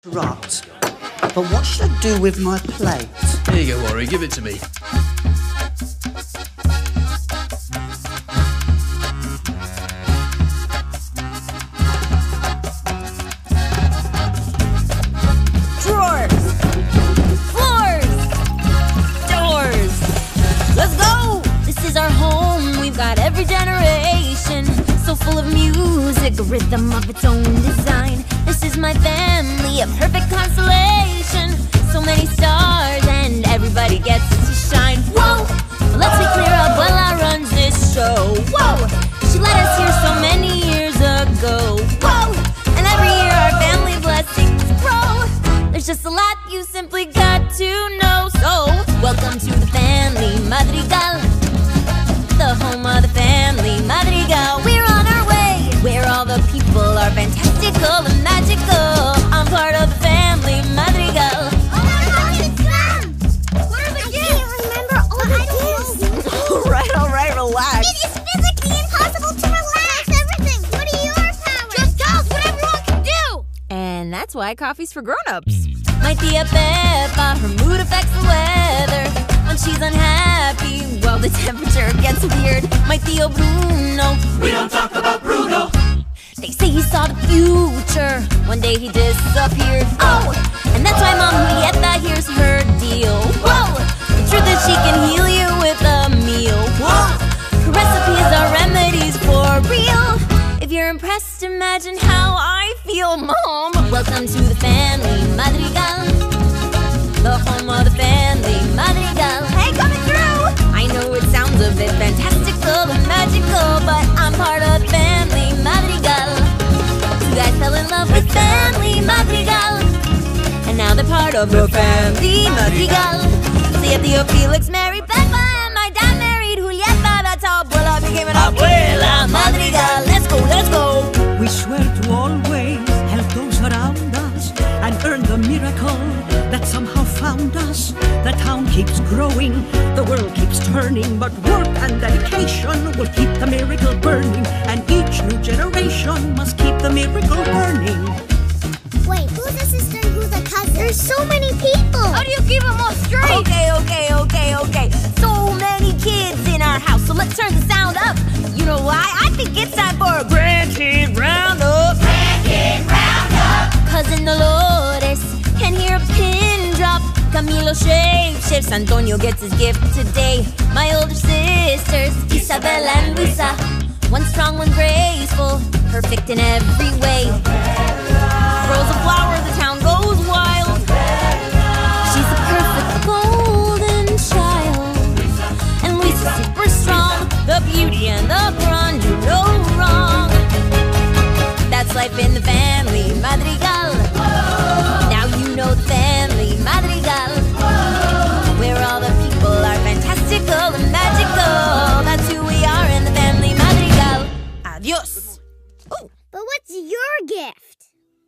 Corrupt. But what should I do with my plate? Here you go, Warren. Give it to me. Drawers, floors, doors. Let's go! This is our home. We've got every generation. So full of music, a rhythm of its own design. This is my family, a perfect constellation. So many stars and everybody gets to shine. Whoa! Let's be clear, Abuela runs this show. Whoa! She let us here so many years ago. Whoa! And every year our family blessings grow. There's just a lot you simply got to know. So, welcome to the family Madrigal, the home of the family Madrigal. We're on our way, where all the people are fantastical and magical. I'm part of the family Madrigal. Oh my God, it's them! What are the gifts? I can't remember all the gifts. All right, relax. It is physically impossible to relax. Everything. What are your powers? Just tell us what everyone can do. And that's why coffee's for grown-ups. My tia Peppa, her mood affects the weather. When she's unhappy, well, the temperature gets weird. My Tio Bruno, We don't talk about Bruno. they say he saw the future. One day he disappeared. Oh, and that's why Mom Julieta, here's her deal. Whoa, the truth is she can heal you with a meal. Whoa, her recipes are remedies for real. If you're impressed, imagine how I feel, Mom. Welcome to the family Madrigal, the home of the family Madrigal. Hey, coming through! I know it sounds a bit fantastical and magical, but I'm part of the family Madrigal. You guys fell in love with family Madrigal, and now they're part of the family Madrigal. See if Theo Felix married Peppa, and my dad married Julieta. That's how Abuela became an Abuela Madrigal. Let's go, let's go! We swear to always help those around us and earn the miracle that somehow found us. The town keeps growing, the world keeps turning, but work and dedication will keep the miracle burning, and each new generation must keep the miracle burning. Wait, who's a sister and who's a cousin? There's so many people. How do you keep them all straight? Okay. So many kids in our house, so let's turn the sound up. You know why? I think it's time for a grandkid roundup. Grandkid roundup. Cousin Dolores can hear a pin drop. Camilo shapeshifts. Antonio gets his gift today. My older sisters, Isabella and Luisa, one strong, one graceful, perfect in every way. Grows a flower, the town goes wild. She's a perfect golden child, and Luisa's super strong. The beauty and the brawn do no wrong. That's life in the family Madrigal. Now you know the family Madrigal, where all the people are fantastical and magical. That's who we are in the family Madrigal. Adios. Ooh. But what's your gift?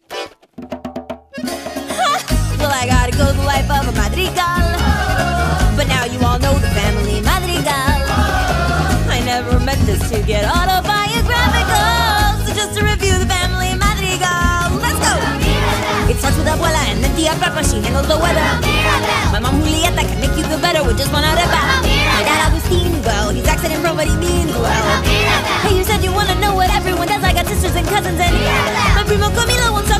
Well, I gotta go the life of a Madrigal, but now you all know the family Madrigal. I never meant this to get autobiographical, so just to review the family Madrigal. Let's go! It starts with Abuela and then Tia Peppa, she handles the weather. My mom Julieta can make you feel better with just one arepa. My dad Agustin, well, he's accident prone, but he means well. Hey, you said you wanna know what everyone does. I got sisters and cousins, and my primo Camilo won't stop